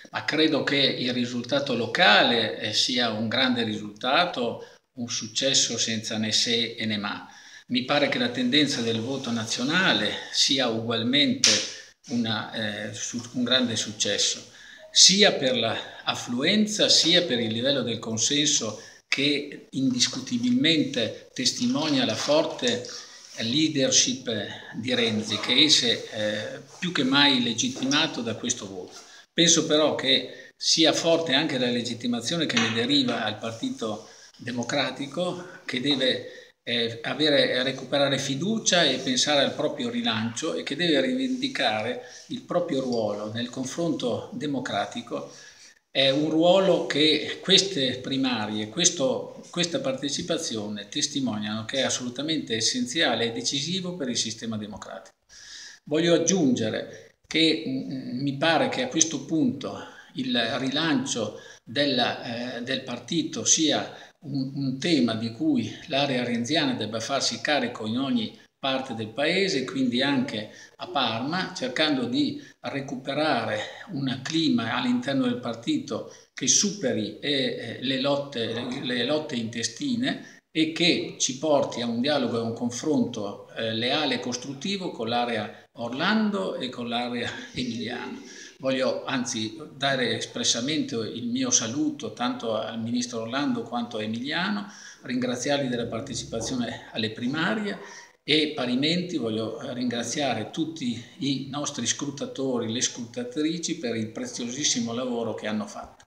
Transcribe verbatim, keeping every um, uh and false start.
ma credo che il risultato locale eh, sia un grande risultato, un successo senza né se e né ma. Mi pare che la tendenza del voto nazionale sia ugualmente una, eh, un grande successo, sia per l'affluenza sia per il livello del consenso che indiscutibilmente testimonia la forte leadership di Renzi, che esce eh, più che mai legittimato da questo voto. Penso però che sia forte anche la legittimazione che ne deriva al Partito Democratico, che deve eh, avere, recuperare fiducia e pensare al proprio rilancio e che deve rivendicare il proprio ruolo nel confronto democratico. È un ruolo che queste primarie, questo, questa partecipazione testimoniano che è assolutamente essenziale e decisivo per il sistema democratico. Voglio aggiungere che mh, mi pare che a questo punto il rilancio della, eh, del partito sia un, un tema di cui l'area renziana debba farsi carico in ogni parte del paese, quindi anche a Parma, cercando di recuperare un clima all'interno del partito che superi eh, le, lotte, le lotte intestine e che ci porti a un dialogo e a un confronto eh, leale e costruttivo con l'area Orlando e con l'area Emiliano. Voglio anzi dare espressamente il mio saluto tanto al ministro Orlando quanto a Emiliano, ringraziarli della partecipazione alle primarie e parimenti voglio ringraziare tutti i nostri scrutatori, le scrutatrici per il preziosissimo lavoro che hanno fatto.